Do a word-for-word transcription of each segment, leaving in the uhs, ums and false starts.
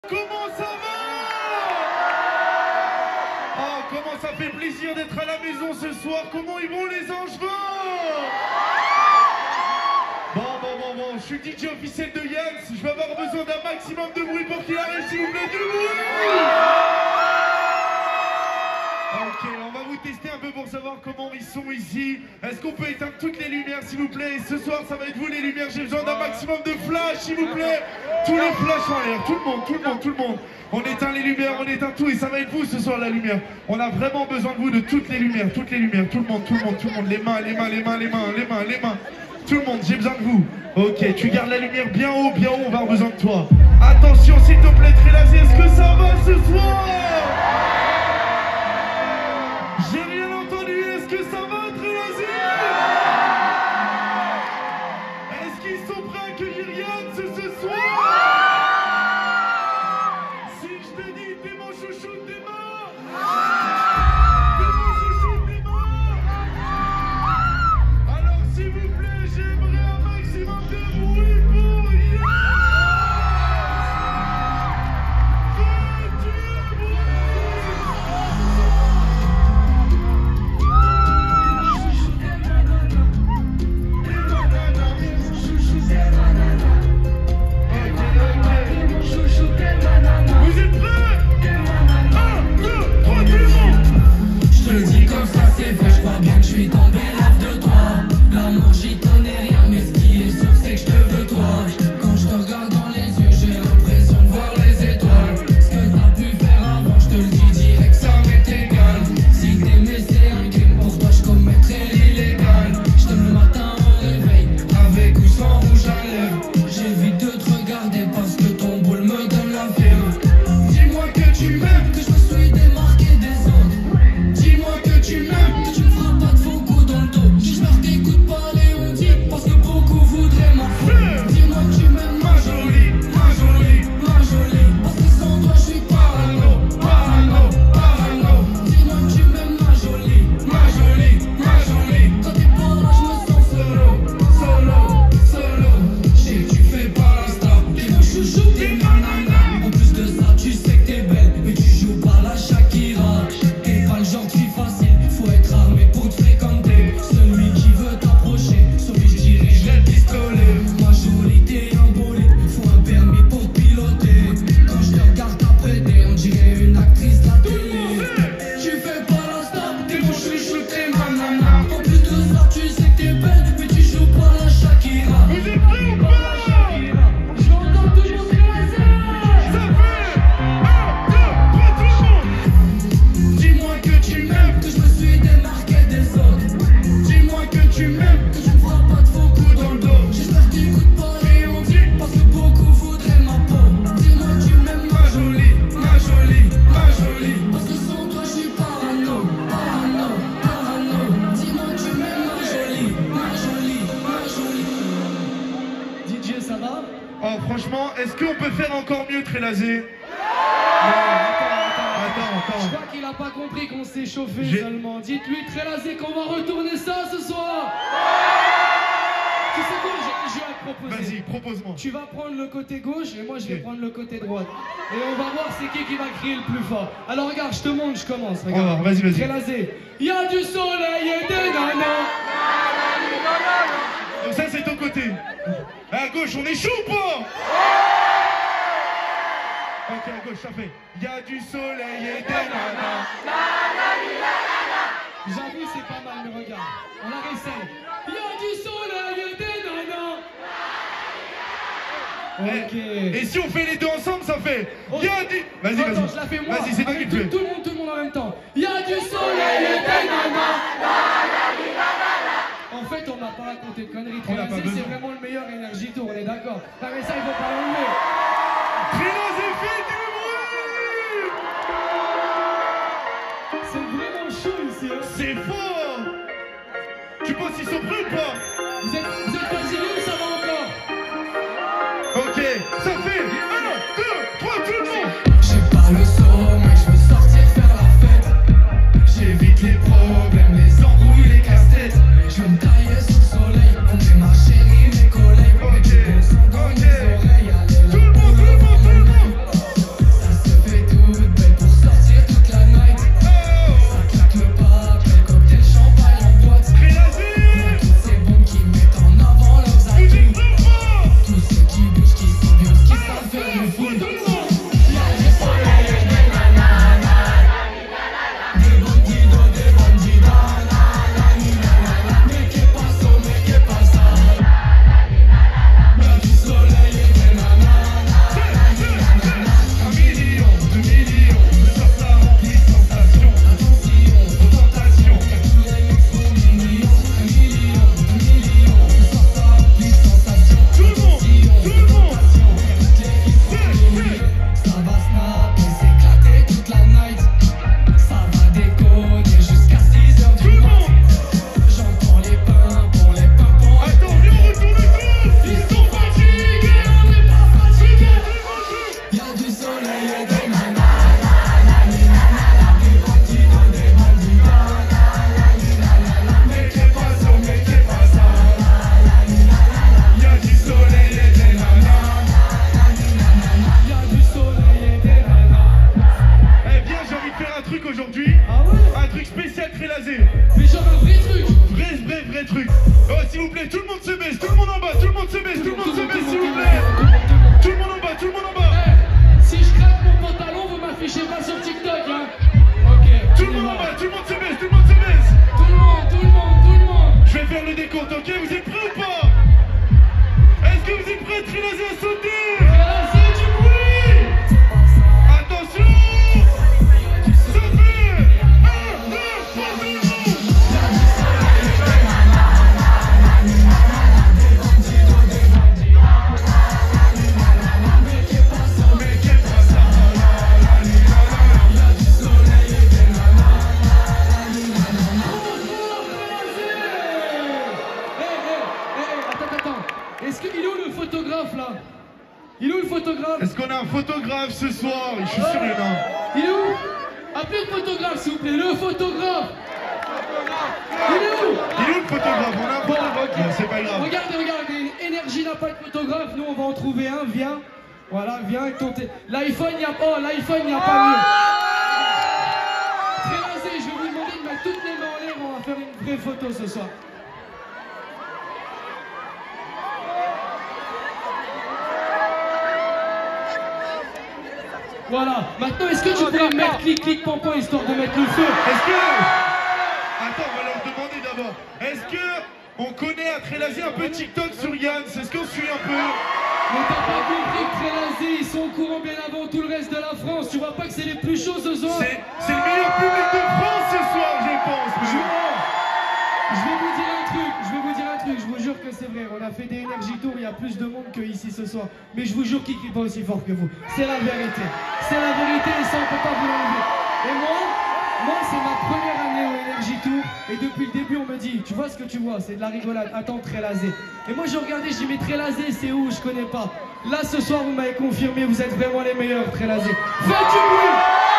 Comment ça va? Oh, comment ça fait plaisir d'être à la maison ce soir. Comment ils vont les Angevins? Bon, bon, bon, bon, je suis D J officiel de Yann. Je vais avoir besoin d'un maximum de bruit pour qu'il arrive, s'il vous plaît, du bruit. Ok, on va vous tester un peu pour savoir comment ils sont ici. Est-ce qu'on peut éteindre toutes les lumières, s'il vous plaît? Et ce soir, ça va être vous les lumières. J'ai besoin d'un maximum de flash, s'il vous plaît. Tous les flashs en l'air, tout le monde, tout le monde, tout le monde. On éteint les lumières, on éteint tout et ça va être vous ce soir la lumière. On a vraiment besoin de vous, de toutes les lumières, toutes les lumières, tout le monde, tout le monde, tout le monde. Les mains, les mains, les mains, les mains, les mains, les mains. Tout le monde, j'ai besoin de vous. Ok, tu gardes la lumière bien haut, bien haut, on va avoir besoin de toi. Attention, s'il te plaît, Trélazé, est-ce que ça va ce soir? J'ai rien entendu, est-ce que ça va, Trélazé? Est-ce qu'ils sont prêts à accueillir Yann ce, ce soir? Si je te dis, t'es mon chouchou, t'es mort. T'es mon chouchou, t'es mort. Alors s'il vous plaît, j'aimerais un maximum de bruit pour Yann. Est-ce qu'on peut faire encore mieux, Trélazé? Non, attends, attends, attends, attends. Je crois qu'il a pas compris qu'on s'est chauffé seulement. Dites-lui, Trélazé, qu'on va retourner ça ce soir. Tu sais quoi, je, je vais te proposer. Vas-y, propose-moi. Tu vas prendre le côté gauche et moi je vais okay. prendre le côté droite. Et on va voir c'est qui qui va crier le plus fort. Alors regarde, je te montre, je commence. Regarde. Oh, vas-y, vas-y. Trélazé, il y a du soleil et des nanas. Donc ça c'est ton côté. À gauche, on est chaud ou pas? Ok, à gauche, ça fait. Il y a du soleil et des nanas. J'avoue, c'est pas mal, mais regarde. On la réessaye. Il y a du soleil et des nanas. Ok. Et si on fait les deux ensemble, ça fait. Il y a du. Vas-y, vas-y. Attends, je la fais moi. Vas-y, c'est toi qui le fais. Tout le monde, tout le monde en même temps. Il y a du soleil et des nanas. En fait, on n'a pas raconté de conneries. Trélazé, c'est vraiment le meilleur énergie tour, on est d'accord. Non, mais ça, il faut pas l'enlever. Trélazé, fait du bruit. C'est vraiment chaud ici, hein. C'est fort. Tu penses qu'ils sont prêts ou pas? Vous êtes, vous êtes pas sérieux ou ça va encore? Ok, ça fait un, deux, trois, tout le monde. J'ai pas le sommeil, je veux sortir faire la fête. J'évite les problèmes, les embrouilles, les casse-têtes. Je veux me tailler sous le soleil, compter ma chérie, mes collègues. Ok, ok. Tout le monde, tout le monde, tout le monde. et des nanas. Des bandidos, des bandidas. Mais qu'est pas ça, mais qu'est pas ça. Y'a du soleil et des nanas. Y'a du soleil et des nanas. Eh bien, j'ai envie de faire un truc aujourd'hui. Ah ouais? Un truc spécial Trélazé. Mais genre un vrai truc. Vrai, vrai, vrai truc. Oh, s'il vous plaît, tout le monde se baisse, tout le monde en bas, tout le monde se baisse, tout le monde se baisse, s'il vous plaît. Tout le monde en bas, tout le monde en bas. Eh, si je craque mon pantalon, vous m'affichez pas sur TikTok, hein. Ok. Tout le monde en bas, tout le monde se baisse, tout le monde se baisse. Tout le monde, tout le monde, tout le monde. Je vais faire le décompte, ok? Vous êtes prêts ou pas? Est-ce que vous êtes prêts, Trélazé, à sauter? Trélazé, du bruit. Attention! Ça fait un, deux, trois, zéro. Est-ce qu'il est où le photographe là? Il est où le photographe? Est-ce qu'on a un photographe ce soir? Je suis sûr qu'il y en a. Il est où? Appelez le photographe s'il vous plaît, le photographe. Il est où? Il est où le photographe? On a un photographe. Bon, c'est pas grave. Regardez, regardez, Énergie n'a pas de photographe, nous on va en trouver un, viens. Voilà, viens avec ton... L'iPhone, il n'y a pas, oh, l'iPhone, il n'y a pas mieux. Trélazé, je vais vous demander de mettre toutes les mains en l'air, on va faire une vraie photo ce soir. Voilà, maintenant est-ce que tu pourrais mettre clic clic pampan histoire de mettre le feu? Est-ce que... Attends, on va leur demander d'abord. Est-ce que on connaît à Trélazé un peu TikTok sur Yann? C'est ce qu'on suit un peu? Mais t'as pas compris que Trélazé, ils sont au courant bien avant tout le reste de la France. Tu vois pas que c'est les plus chauds ce soir? C'est c'est le meilleur public de France ce soir, je pense. Je, je vais vous dire un truc, je vais vous dire un truc, je vous jure que c'est vrai. On a fait des Energy Tours, il y a plus de monde que ici ce soir. Mais je vous jure qu'il crie pas aussi fort que vous. C'est la vérité. C'est la vérité et ça on peut pas vous l'enlever. Et moi, moi c'est ma première année au Energy Tour. Et depuis le début on me dit, tu vois ce que tu vois, c'est de la rigolade. Attends, Trélazé. Et moi j'ai regardé, je dis mais Trélazé c'est où? Je connais pas. Là ce soir vous m'avez confirmé, vous êtes vraiment les meilleurs, Trélazé. Faites du bruit!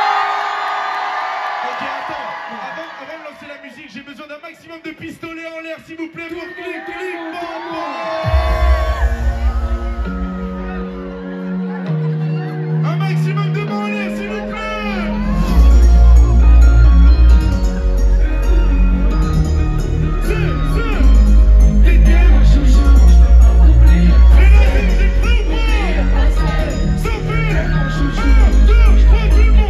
Ok, attends. Avant, avant de lancer la musique, j'ai besoin d'un maximum de pistolets en l'air, s'il vous plaît, pour clic, clic, un maximum de mains en l'air, s'il vous plaît. C'est, c'est, t'es bien, mon chouchou. Trélazé, vous êtes prêts ou pas? Ça fait un, deux, trois, tout le monde.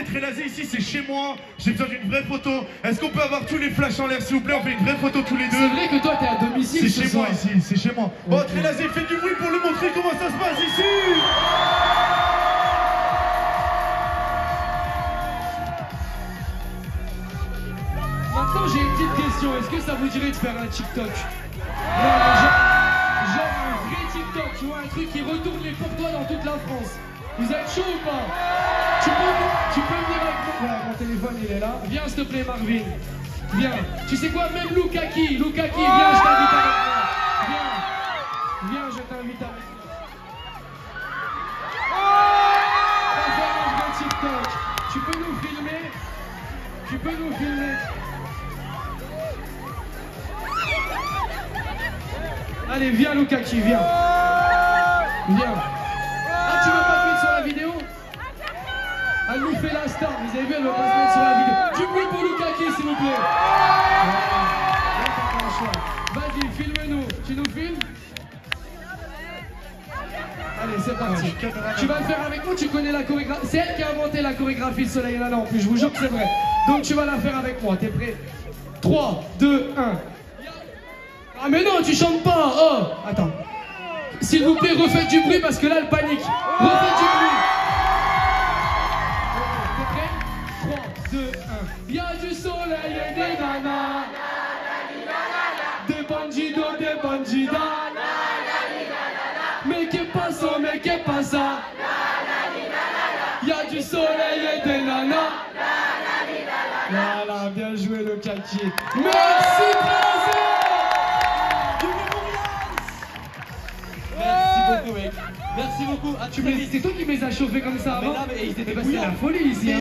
Trélazé, ici c'est chez moi, j'ai besoin d'une vraie photo. Est-ce qu'on peut avoir tous les flashs en l'air s'il vous plaît? On fait une vraie photo tous les deux. C'est vrai que toi t'es à domicile. C'est chez soir. moi ici, c'est chez moi. Bon, okay. Trélazé, faites du bruit pour lui montrer comment ça se passe ici. Maintenant j'ai une petite question, est-ce que ça vous dirait de faire un TikTok? Non, mais genre, genre un vrai TikTok, tu vois, un truc qui retourne les pourtois dans toute la France. Vous êtes chaud ou pas? Tu peux, tu peux venir avec moi? Ouais, mon téléphone il est là. Viens s'il te plaît Marvin. Viens. Tu sais quoi, même Lukaki, Lukaki, viens, je t'invite avec moi. Viens. Viens, je t'invite avec moi. On va faire un vrai TikTok. Tu peux nous filmer? Tu peux nous filmer? Allez, viens Lukaki, viens. Viens. Ah, tu veux pas te mettre sur la vidéo? Elle nous fait la star, vous avez vu, elle veut pas se mettre sur la vidéo. Du bruit pour Lukaki, s'il vous plaît. Vas-y, filme-nous. Tu nous filmes? Allez, c'est parti. Tu vas le faire avec moi, tu connais la chorégraphie. C'est elle qui a inventé la chorégraphie Soleil Nana en plus, je vous jure que c'est vrai. Donc tu vas la faire avec moi, t'es prêt? trois, deux, un. Ah mais non, tu chantes pas. Oh, attends. S'il vous plaît, refaites du bruit parce que là, elle panique. Refaites du bruit. T'es prêt? trois, deux, un. Y'a du soleil et des nanas. Des bandidos, des bandidas. Mais qu'est pasa, mais qu'est pasa? Y'a du soleil et des nanas. Voilà, bien joué le kaki. Merci Trélazé. Merci beaucoup mec. Merci beaucoup. Ah, Tu me... C'est toi qui me les as chauffés comme ça avant? Mais non, mais ils étaient C'est la folie ici.